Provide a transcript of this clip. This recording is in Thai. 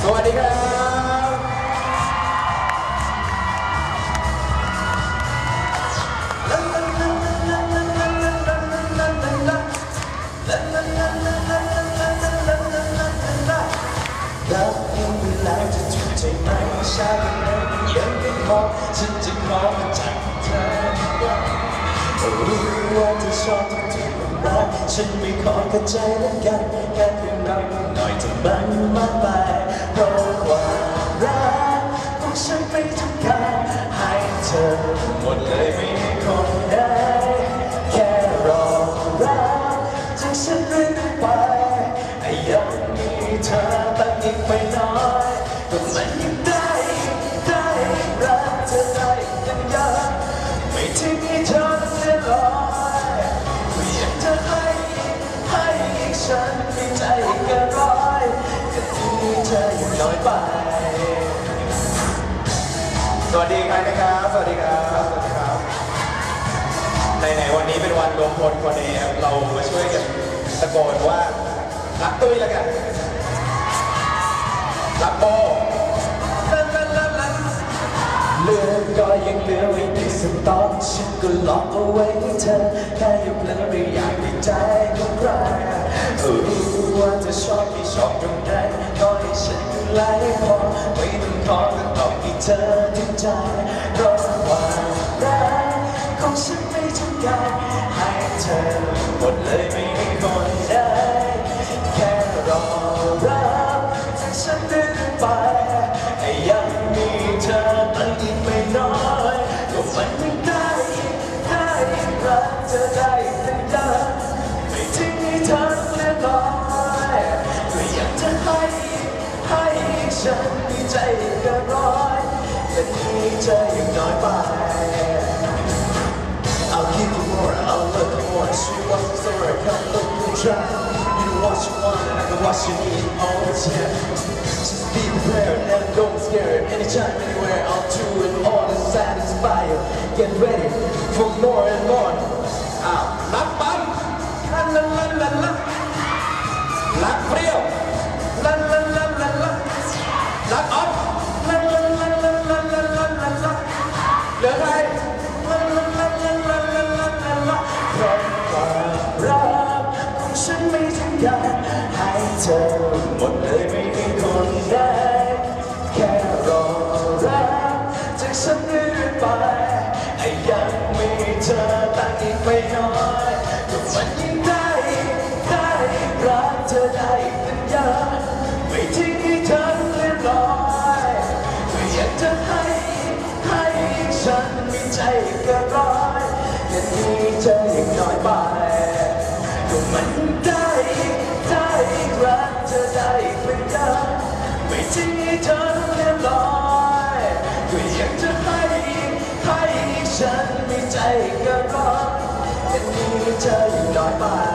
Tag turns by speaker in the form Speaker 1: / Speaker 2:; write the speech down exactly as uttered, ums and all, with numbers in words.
Speaker 1: สวัสดีครับแล้วยังมีแล้วจะถูกใจไหมชาตินั้นยังไม่พอฉันจะขอมาจากเธอรู้ว่าเธอชอบทุกทีรักฉันไม่ขอเข้าใจแล้วกันแค่เพียงรักหน่อยจะมันมากไปเพราะความรักของฉันไม่ต้องการให้เธอหมดเลยไม่มีคนใดแค่รอรักจากฉันเรื่อยไปยังมีเธอตั้งอีกไม่น้อยก็มันยังได้ได้รักเธอได้ยังยังไม่ทิ้งให้เธอเสียลอยก็อยากจะให้ให้ฉันมีใจเกินร้อยแต่ที่เธอยังน้อยไปสวัสดีครับนะครับสวัสดีครับสวัสดีครับในในวันนี้เป็นวันรวมพลคนเองเรามาช่วยกันตะโกนว่ารักตุ้ยแล้วกันรักโบเลือดก็ยังเหลือไว้ในสต๊อกฉันก็ล็อกเอาไว้ให้เธอแค่อยู่เพลินไม่อยากให้ใจของใครรู้ว่าเธอชอบไม่ชอบตรงไหนก็ให้ฉันดูแลพอไม่ต้องขอก็ต้องให้เธอถึงใจเพราะความรักของฉันไม่ต้องการให้เธอหมดเลยไม่มีคนใดแค่รอรับจากฉันเรื่อยไปยังมีเธอตั้งอีกไม่น้อยก็มันยังได้ได้รักเธอได้แต่ยังไม่ทิ้งให้เธอเรียบร้อยก็อยากจะให้ให้ฉันมีใจเกินร้อยแต่ที่เธอยังน้อยไปI'll give you more, I'll love you more. Sweet was the story, come look and try. You know what you want, and I know what you need. Oh yeah, just be prepared and don't be scared. Anytime, anywhere, I'll do it all to satisfy you. Get ready for more and more. Ah, la bam, la la la la la, la frío, la la la la la, la up, la la la la la la la la la. เหลือใครเพราะความรักของฉันไม่ต้องการให้เธอหมดเลยไม่มีคนใดแค่รอรักจากฉันเรื่อยไปยังมีเธอตั้งอีกไม่น้อยก็มันยิ่งได้ได้รักเธอได้เป็นยังไม่ทิ้งให้เธอเรียบร้อยก็อยากจะให้ให้ฉันมีใจเกินร้อยแค่นี้เธอยังน้อยไปก็มันได้ได้รักเธอได้เป็นยังไม่ทิ้งให้เธอเรียบร้อยก็อยากจะให้ให้ฉันมีใจเกินร้อยแค่นี้เธอยังน้อยไป